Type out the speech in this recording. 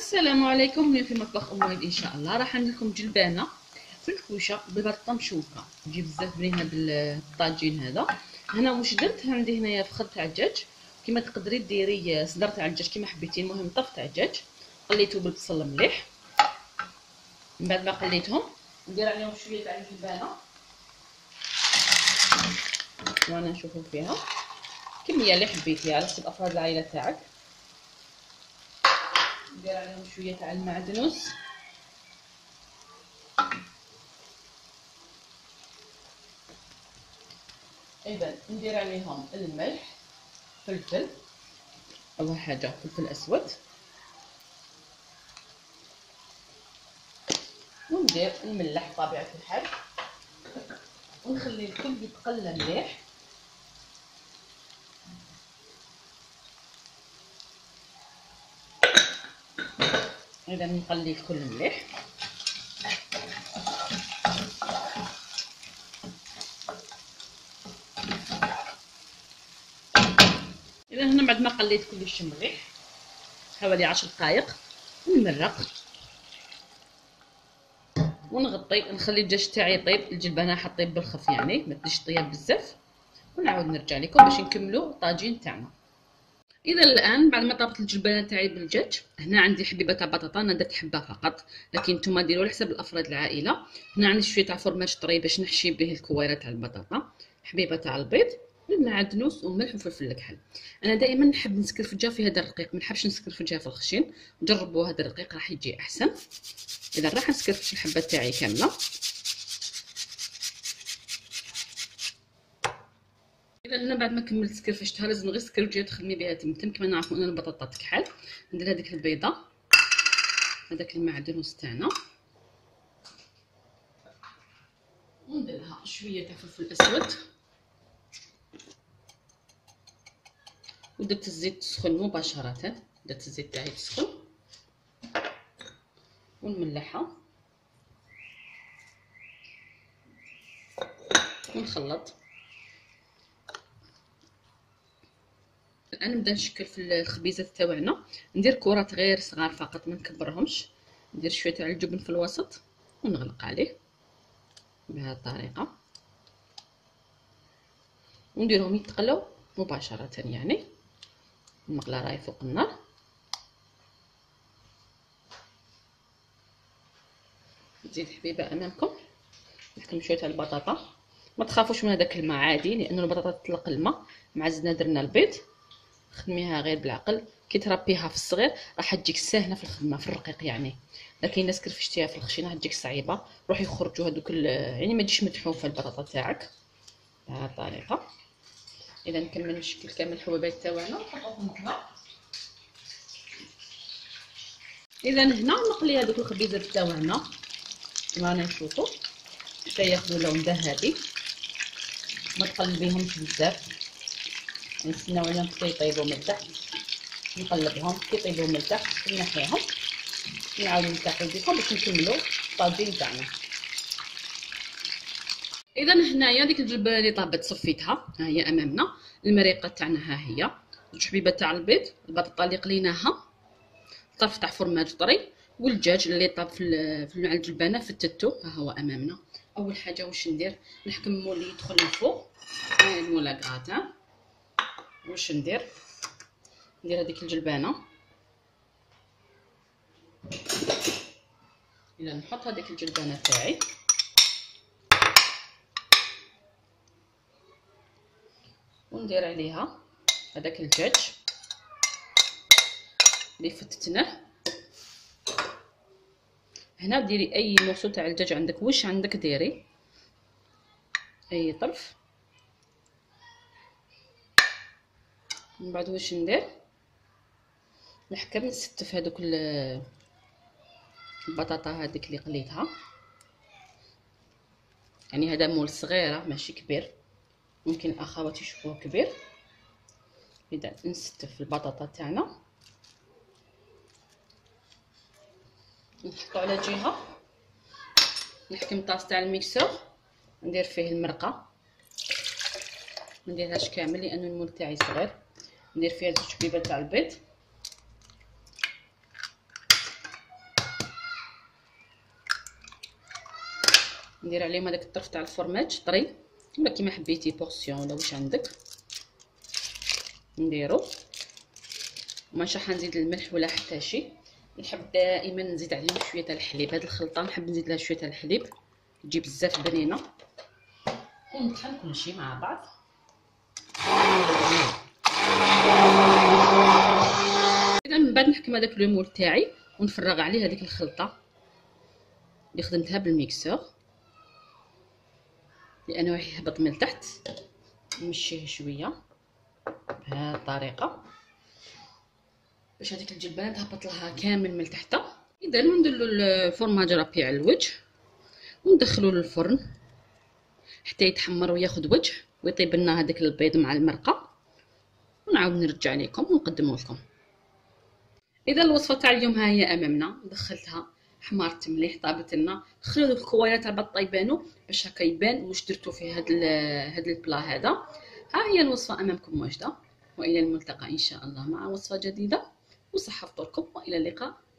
السلام عليكم. اليوم في مطبخ ام وائل ان شاء الله راح ندير لكم جلبانه في الكوشه ببطه مشوكه، تجي بزاف بنينه بالطاجين هذا. هنا واش درت؟ عندي هنايا فخذ تاع الدجاج، كيما تقدري ديري صدر تاع الدجاج كيما حبيتي، المهم طف تاع الدجاج قليته بالبصل مليح. من بعد ما قليتهم ندير عليهم شويه تاع الجلبانه وانا نشوفوا فيها كميه اللي حبيتيها على حسب افراد العائله تاعك. ندير عليهم شويه تاع المعدنوس، اذا ندير عليهم الملح، فلفل، اول حاجه فلفل اسود، وندير الملح طبيعه الحال، ونخلي الكل يتقلى مليح. اذا نقلي الكل مليح. اذا هنا بعد ما قليت كلشي مليح حوالي 10 دقائق نمرق ونغطي، نخلي الدجاج تاعي يطيب، الجلبانه حطيب بالخف يعني ما تديش طياب بزاف، ونعاود نرجع لكم باش نكملوا الطاجين تاعنا. اذا الان بعد ما طابت الجلبانه تاعي بالدجاج، هنا عندي حبيبه تاع بطاطا، انا درت حبه فقط، لكن نتوما ديروا على حسب الافراد العائله. هنا عندي شويه تاع فرماج طري باش نحشي به الكويره تاع البطاطا، حبيبه تاع البيض، المعدنوس وملح وفلفل الكحل. انا دائما نحب نسكرفجها في هذا الرقيق، ما نحبش نسكرفجها في الخشين، جربوا هذا الرقيق راح يجي احسن. اذا راح نسكرفج الحبه تاعي كامله. اذا انا بعد ما كملت سكرفجتها لازم غير سكرفجيه تخدمي بها تمتم، كما نعرفوا ان البطاطا تكحل. ندير هذيك البيضه، هذاك المعدنوس تاعنا، وندير لها شويه تاع فلفل اسود، ودرت الزيت تسخن مباشره، درت الزيت تاعي تسخن ونملحها ونخلط. الان نبدا نشكل في الخبيزات تاعنا، ندير كرات غير صغار فقط ما نكبرهمش، ندير شويه تاع الجبن في الوسط ونغلق عليه بهذه الطريقه، ونديرهم يتقلوا مباشره يعني. المقله راهي فوق النار. نزيد حبيبه امامكم، نحكم شويه تاع البطاطا، ما تخافوش من هذاك الماء عادي لان البطاطا تطلق الماء، مع زدنا درنا البيض. خدميها غير بالعقل، كي تربيها في الصغير راح تجيك ساهله في الخدمه في الرقيق يعني، لكن الناس كرفشتيها في الخشينه راح تجيك صعيبه، روحي يخرجوا هذوك يعني ما تجيش مدحوفه البطاطا تاعك بهذه الطريقه. اذا نكمل نشكل كامل الحبيبات تاعنا ونحطوهم هنا. اذا هنا نقلي هذوك الخبيزات تاعنا رانا نشوفوا حتى ياخذوا لون ذهبي، ما تقلبيهمش بزاف، نستناو عليهم حتى يطيبوا من التحت، نقلبهم كي يطيبوا من التحت نحيهم، نعاودو نلتقيو بكم باش نكملوا الطاجين تاعنا. اذا هنايا ديك الجلبانه اللي طابت صفيتها، ها هي امامنا. المريقه تاعنا ها هي، زوج حبيبات تاع البيض، البطاطا اللي قليناها، طرف تاع فرماج طري، والدجاج اللي طاب في مع الجلبانه فتتو ها هو امامنا. اول حاجه واش ندير؟ نحكم مولي يدخل الفوق المولا كراتان. واش ندير هذيك الجلبانه، الا نحط هذيك الجلبانه تاعي وندير عليها هذاك الدجاج اللي فتتناه. هنا ديري اي مورسو تاع الدجاج عندك، واش عندك ديري اي طرف. من بعد واش ندير؟ نحكم نستف هذوك البطاطا هذيك اللي قليتها، يعني هذا مول صغيره ماشي كبير، ممكن الاخوات يشوفوه كبير. اذا نستف البطاطا تاعنا نحطو على جهه، نحكم طاس تاع الميكسور ندير فيه المرقه، ما نديرهاش كامل لان المول تاعي صغير، ندير فيها زوج حبيبات تاع البيض ندير عليهم هذاك الطرف تاع الفرماج طري، ولا كيما حبيتي بورسيون ولا واش عندك نديرو. وماشي حنزيد الملح ولا حتى شي. نحب دائما نزيد عليهم شويه تاع الحليب، هاد الخلطه نحب نزيد لها شويه تاع الحليب تجي بزاف بنينه. ونطحن كلشي مع بعض. اذا من بعد نحكم هذاك لومول تاعي ونفرغ عليه هذيك الخلطه اللي خدمتها بالميكسور، لانه راح يهبط من التحت. نمشيه شويه بهذه الطريقه باش هذيك الجلبانه تهبط لها كامل من تحت. اذا نديروا الفرماج رابي على الوجه وندخلوه للفرن حتى يتحمر وياخذ وجه ويطيب لنا هذاك البيض مع المرقه، ونعاود نرجع لكم ونقدمه لكم. اذا الوصفه تاع اليوم ها هي امامنا، دخلتها حمارت مليح طابت لنا. خليو دوك الكوايات تاع طيبانو باش هكا يبان واش درتو في هاد البلا هذا. ها هي الوصفه امامكم واجده، والى الملتقى ان شاء الله مع وصفه جديده، وصحه فطوركم والى اللقاء.